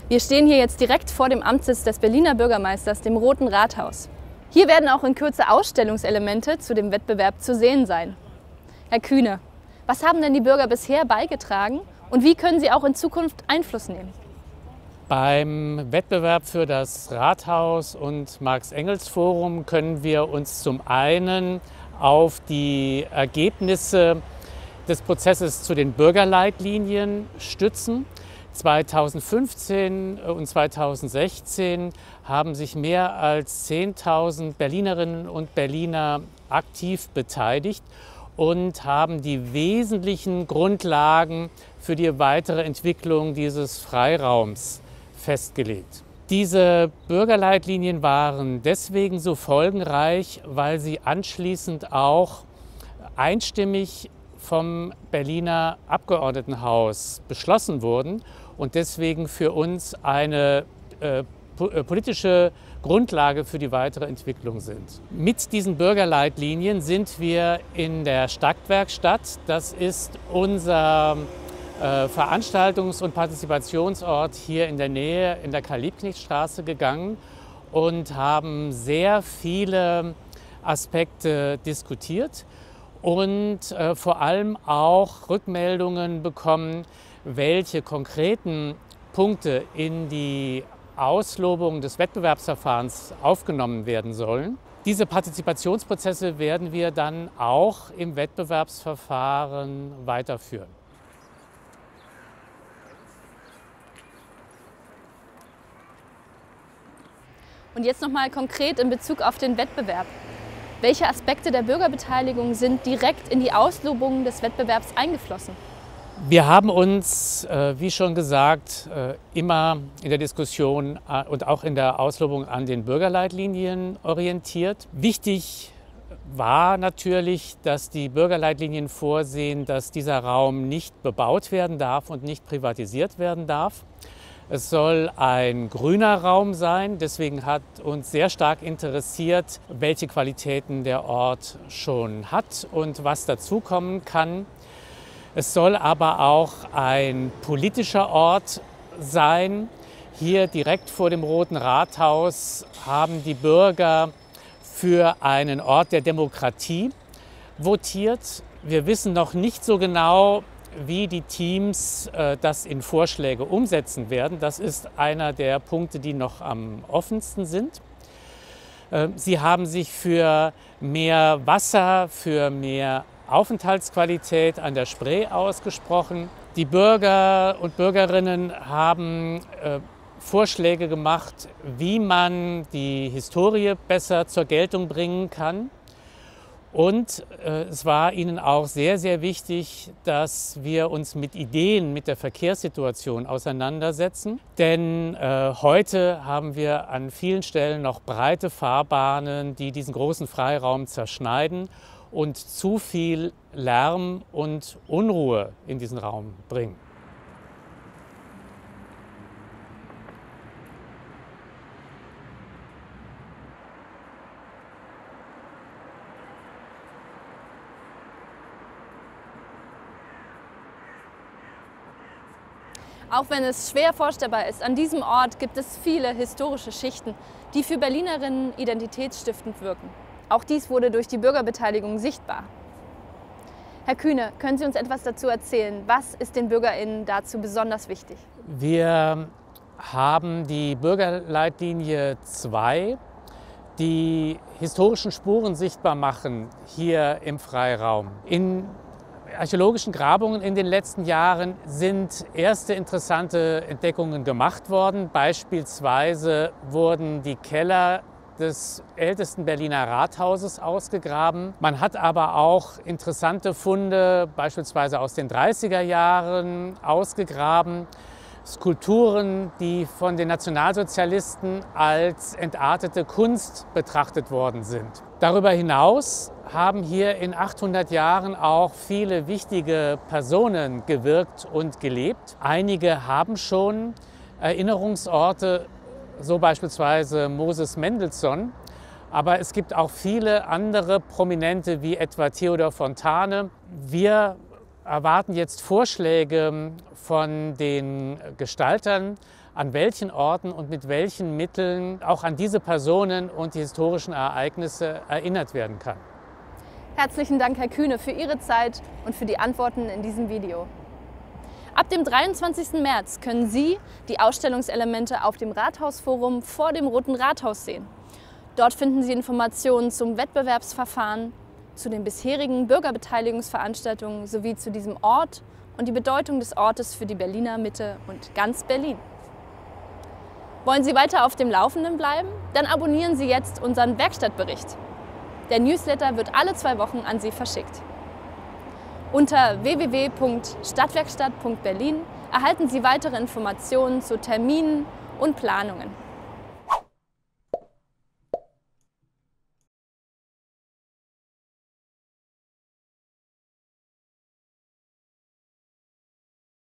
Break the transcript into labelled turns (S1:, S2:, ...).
S1: Wir stehen hier jetzt direkt vor dem Amtssitz des Berliner Bürgermeisters, dem Roten Rathaus. Hier werden auch in Kürze Ausstellungselemente zu dem Wettbewerb zu sehen sein. Herr Kühne, was haben denn die Bürger bisher beigetragen und wie können sie auch in Zukunft Einfluss nehmen?
S2: Beim Wettbewerb für das Rathaus und Marx-Engels-Forum können wir uns zum einen auf die Ergebnisse des Prozesses zu den Bürgerleitlinien stützen. 2015 und 2016 haben sich mehr als 10.000 Berlinerinnen und Berliner aktiv beteiligt und haben die wesentlichen Grundlagen für die weitere Entwicklung dieses Freiraums festgelegt. Diese Bürgerleitlinien waren deswegen so folgenreich, weil sie anschließend auch einstimmig vom Berliner Abgeordnetenhaus beschlossen wurden und deswegen für uns eine politische Grundlage für die weitere Entwicklung sind. Mit diesen Bürgerleitlinien sind wir in der Stadtwerkstatt. Das ist unser Veranstaltungs- und Partizipationsort hier in der Nähe in der Karl-Liebknecht-Straße gegangen und haben sehr viele Aspekte diskutiert und vor allem auch Rückmeldungen bekommen, welche konkreten Punkte in die Auslobung des Wettbewerbsverfahrens aufgenommen werden sollen. Diese Partizipationsprozesse werden wir dann auch im Wettbewerbsverfahren weiterführen.
S1: Und jetzt nochmal konkret in Bezug auf den Wettbewerb. Welche Aspekte der Bürgerbeteiligung sind direkt in die Auslobung des Wettbewerbs eingeflossen?
S2: Wir haben uns, wie schon gesagt, immer in der Diskussion und auch in der Auslobung an den Bürgerleitlinien orientiert. Wichtig war natürlich, dass die Bürgerleitlinien vorsehen, dass dieser Raum nicht bebaut werden darf und nicht privatisiert werden darf. Es soll ein grüner Raum sein, deswegen hat uns sehr stark interessiert, welche Qualitäten der Ort schon hat und was dazukommen kann. Es soll aber auch ein politischer Ort sein. Hier direkt vor dem Roten Rathaus haben die Bürger für einen Ort der Demokratie votiert. Wir wissen noch nicht so genau, wie die Teams das in Vorschläge umsetzen werden. Das ist einer der Punkte, die noch am offensten sind. Sie haben sich für mehr Wasser, für mehr Aufenthaltsqualität an der Spree ausgesprochen. Die Bürger und Bürgerinnen haben Vorschläge gemacht, wie man die Historie besser zur Geltung bringen kann. Und es war ihnen auch sehr, sehr wichtig, dass wir uns mit Ideen, mit der Verkehrssituation auseinandersetzen. Denn heute haben wir an vielen Stellen noch breite Fahrbahnen, die diesen großen Freiraum zerschneiden und zu viel Lärm und Unruhe in diesen Raum bringen.
S1: Auch wenn es schwer vorstellbar ist, an diesem Ort gibt es viele historische Schichten, die für Berlinerinnen identitätsstiftend wirken. Auch dies wurde durch die Bürgerbeteiligung sichtbar. Herr Kühne, können Sie uns etwas dazu erzählen? Was ist den BürgerInnen dazu besonders wichtig?
S2: Wir haben die Bürgerleitlinie 2, die historischen Spuren sichtbar machen hier im Freiraum. In archäologischen Grabungen in den letzten Jahren sind erste interessante Entdeckungen gemacht worden. Beispielsweise wurden die Keller des ältesten Berliner Rathauses ausgegraben. Man hat aber auch interessante Funde, beispielsweise aus den 30er Jahren, ausgegraben. Skulpturen, die von den Nationalsozialisten als entartete Kunst betrachtet worden sind. Darüber hinaus haben hier in 800 Jahren auch viele wichtige Personen gewirkt und gelebt. Einige haben schon Erinnerungsorte, so beispielsweise Moses Mendelssohn. Aber es gibt auch viele andere Prominente, wie etwa Theodor Fontane. Wir erwarten jetzt Vorschläge von den Gestaltern an welchen Orten und mit welchen Mitteln auch an diese Personen und die historischen Ereignisse erinnert werden kann.
S1: Herzlichen Dank, Herr Kühne, für Ihre Zeit und für die Antworten in diesem Video. Ab dem 23. März können Sie die Ausstellungselemente auf dem Rathausforum vor dem Roten Rathaus sehen. Dort finden Sie Informationen zum Wettbewerbsverfahren, zu den bisherigen Bürgerbeteiligungsveranstaltungen sowie zu diesem Ort und die Bedeutung des Ortes für die Berliner Mitte und ganz Berlin. Wollen Sie weiter auf dem Laufenden bleiben? Dann abonnieren Sie jetzt unseren Werkstattbericht. Der Newsletter wird alle 2 Wochen an Sie verschickt. Unter www.stadtwerkstatt.berlin erhalten Sie weitere Informationen zu Terminen und Planungen.